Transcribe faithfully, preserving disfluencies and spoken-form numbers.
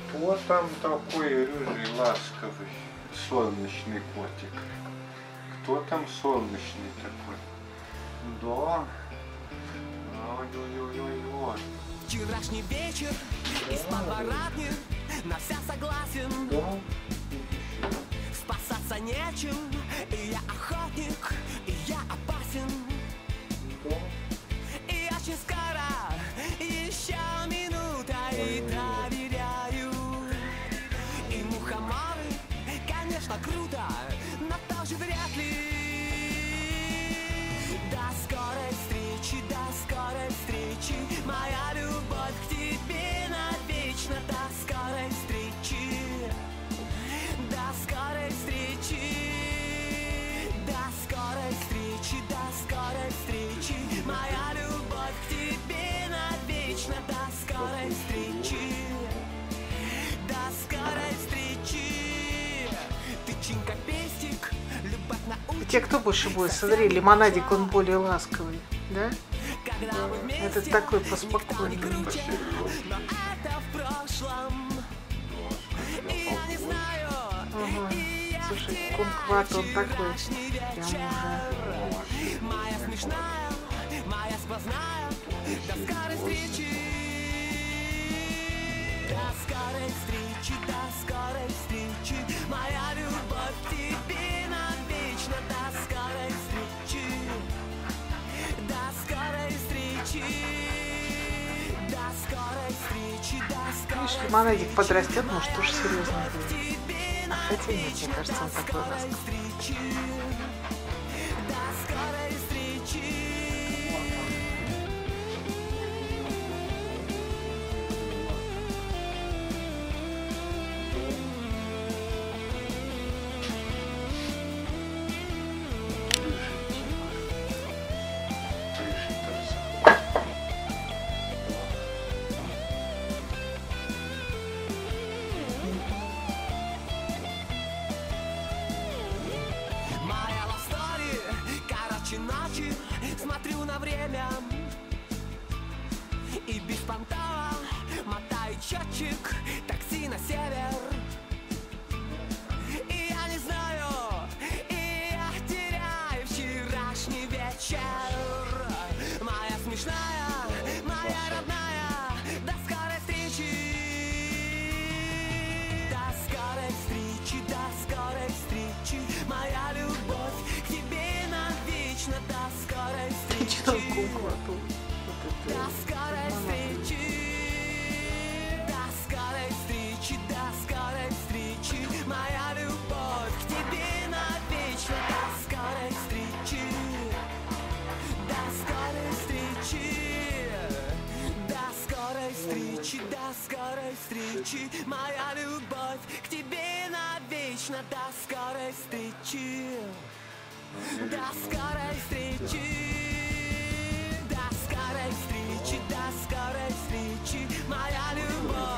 Кто там такой рыжий, ласковый, солнечный котик? Кто там солнечный такой? Да. Ой-ой-ой-ой-ой. Вчерашний вечер из-под воротни на вся согласен. Да. Спасаться нечем, и я охотник, и я опасен. Да. И очень скоро, еще минута, и доверяю. И мухоморы, конечно, круто, но тоже вряд ли. До скорой встречи, до скорой встречи, моя любовь к тебе навечно. До скорой встречи, до скорой встречи, до скорой встречи, до скорой встречи, моя любовь к тебе навечно. До скорой встречи, до скорой встречи. Тычинка, пестик, любовь на Те, кто больше будет? Смотри, лимонадик, он более ласковый, да? Это такой поспокойный. Но это в прошлом. И я не знаю. Ага. Слушай, кумкват, он такой прям уже. Моя смешная, моя сквозная. До скорой встречи. До скорой встречи, до скорой встречи. Моя любовь к тебе навечно. До скорой встречи. До скорой встречи. До скорой встречи. До скорой Видишь, лимонадик подрастет, может, тоже серьезно будет. А хотя нет, мне кажется, он такой ласковый. До скорой встречи. Моя love story, короче ночи, смотрю на время и беспонтово мотаю счетчик, такси на север. И я не знаю, и я теряю вчерашний вечер. Моя смешная, моя родная, до скорой встречи. До скорой встречи, до скорой встречи, моя любовь к тебе навечно. До скорой встречи. Что кумквату? До скорой встречи. До скорой встречи, до скорой встречи, моя любовь к тебе навечно. До скорой встречи. До скорой встречи. До скорой встречи, до скорой встречи, моя любовь к тебе навечно. До скорой встречи. До скорой встречи. До скорой встречи, до скорой встречи, моя любовь.